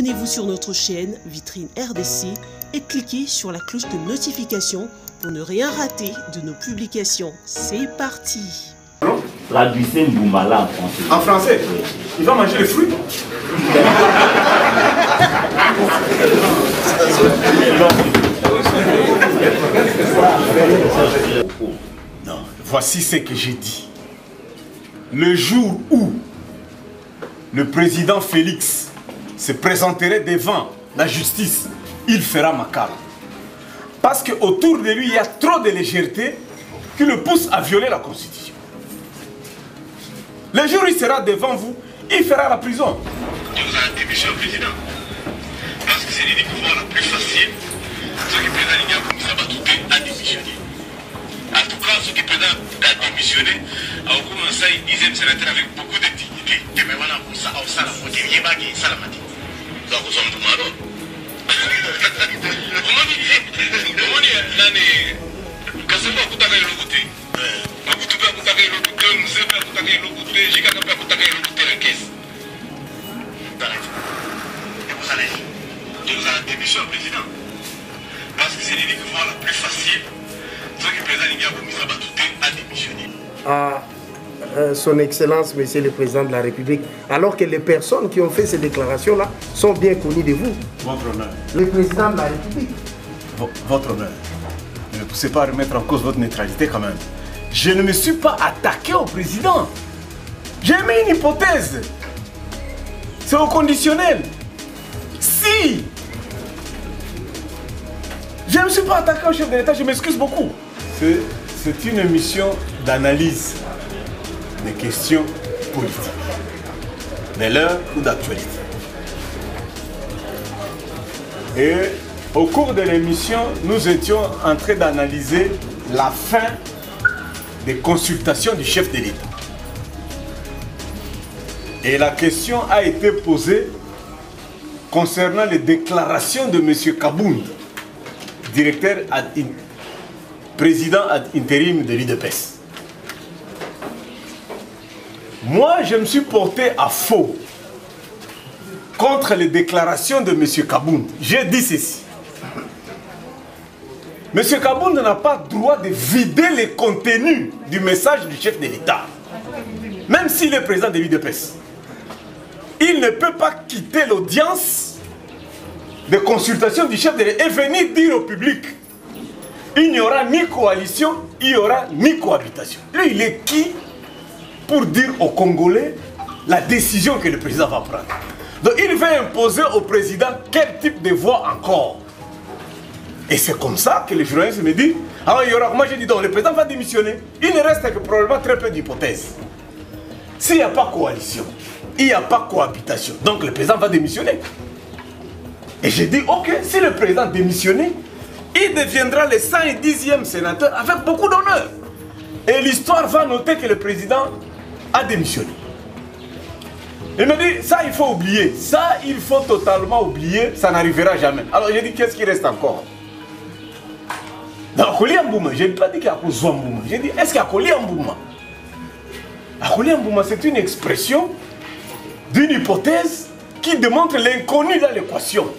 abonnez-vous sur notre chaîne Vitrine RDC et cliquez sur la cloche de notification pour ne rien rater de nos publications. C'est parti! Traduisez Mboumala en français. En français? Oui. Il va manger les fruits? Non, voici ce que j'ai dit. Le jour où le président Félix se présenterait devant la justice, il fera macabre. Parce qu'autour de lui, il y a trop de légèreté qui le pousse à violer la Constitution. Le jour où il sera devant vous, il fera la prison. Nous avons démission président. Parce que c'est l'idée de pouvoir la plus facile. Ce qui président Lignan comme ça va tout à démissionner. En tout cas, ce qui président a démissionné, a commencé à dire sénateur avec beaucoup de dignité. Et même on a pour ça, on s'en a fait rien baguer, ça la matin. Donc nous sommes tout malheureux. Comment dire, l'année, quand c'est pas pour t'avoir le côté. Nous avons démission président. Parce que c'est l'idée de pouvoir la plus facile. Ce qui président Lignan comme ça va tout à démissionner. Son Excellence, Monsieur le Président de la République, alors que les personnes qui ont fait ces déclarations-là sont bien connues de vous. Votre honneur. Le Président de la République. Votre honneur. Ne me poussez pas à remettre en cause votre neutralité quand même. Je ne me suis pas attaqué au président. J'ai mis une hypothèse. C'est au conditionnel. Si je ne me suis pas attaqué au chef de l'État, je m'excuse beaucoup. C'est une émission d'analyse des questions politiques, de l'heure ou d'actualité. Et au cours de l'émission, nous étions en train d'analyser la fin des consultations du chef de l'État. Et la question a été posée concernant les déclarations de M. Kabound, président ad intérim de l'UDPS. Moi, je me suis porté à faux contre les déclarations de M. Kabound. J'ai dit ceci. M. Kabound n'a pas le droit de vider les contenus du message du chef de l'État. Même s'il est président de l'UDPS. Il ne peut pas quitter l'audience de consultation du chef de l'État et venir dire au public il n'y aura ni coalition, il n'y aura ni cohabitation. Lui, il est qui pour dire aux Congolais la décision que le président va prendre? Donc il va imposer au président quel type de voix encore. Et c'est comme ça que les journalistes me disent alors il y aura, moi j'ai dit donc le président va démissionner. Il ne reste que probablement très peu d'hypothèses. S'il n'y a pas coalition, il n'y a pas cohabitation, donc le président va démissionner. Et j'ai dit ok, si le président démissionnait, il deviendra le 110e sénateur avec beaucoup d'honneur. Et l'histoire va noter que le président a démissionné. Il me dit, ça il faut oublier. Ça il faut totalement oublier, ça n'arrivera jamais. Alors j'ai dit, qu'est-ce qui reste encore? Dans Akoli Mbouma, je n'ai pas dit qu'il y a Akoli Mbouma. J'ai dit, est-ce qu'il y a Akoli Mbouma? Akoli Mbouma, c'est une expression d'une hypothèse qui démontre l'inconnu dans l'équation.